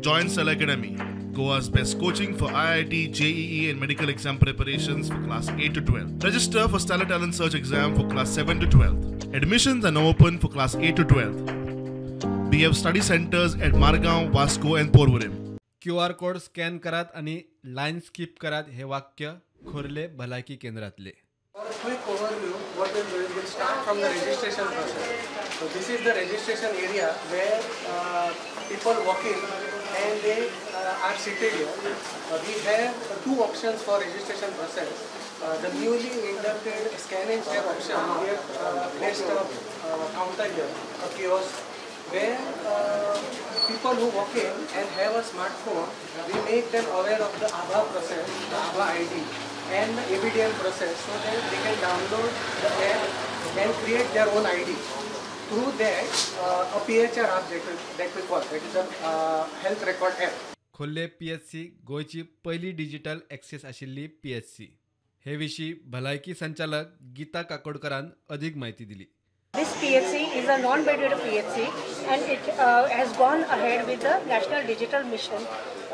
Join Cell Academy, Goa's best coaching for IIT, JEE and medical exam preparations for class 8 to 12. Register for Stellar Talent Search exam for class 7 to 12. Admissions are now open for class 8 to 12. We have study centers at Margaon, Vasco and Porvorim. QR code scan करात आणि line skip करात हे वाक्य खोर्ले भलायकी केंद्रातले. For a quick overview, what we'll start from the registration process. So this is the registration area where people walk in and they are seated here. We have two options for registration process. The newly inducted scan and check option. We have placed a counter here, a kiosk, where people who walk in and have a smartphone, we make them aware of the ABHA process, the ABHA ID, and the ABDM process, so that they can download the app and create their own ID. Through that, a PHR app that we call, that is a health record app. Khorlim PHC गोयची पहिली digital access आशिल्ली PHC. हे विशीं भलायकी संचालक गीता काकोडकरान अधिक माहिती दिली. This PHC is a non-bed PHC and it has gone ahead with the National Digital Mission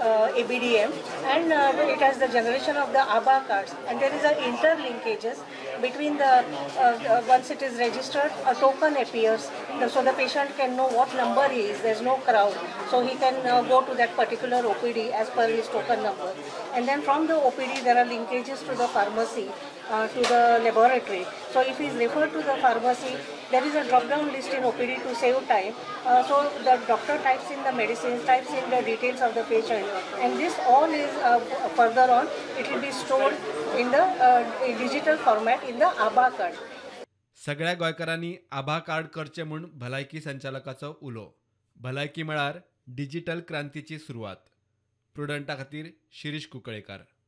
ABDM and it has the generation of the ABHA cards and there is a interlinkages between the once it is registered a token appears so the patient can know what number he is. There is no crowd, so he can go to that particular OPD as per his token number, and then from the OPD there are linkages to the pharmacy, to the laboratory. So if he is referred to the pharmacy, there is a drop down list in OPD to save time, so the doctor types in the medicines, types in the details of the patient, and this all is further on it will be stored in the digital format in the ABHA card. सगळ्या गोंयकारांनी आभा card करचे म्हूण भलायकी संचालकाचो उलो. भलायकी मळार digital क्रांतीची सुरवात. प्रुडंटा खातीर शिरीष कुंकळेकार.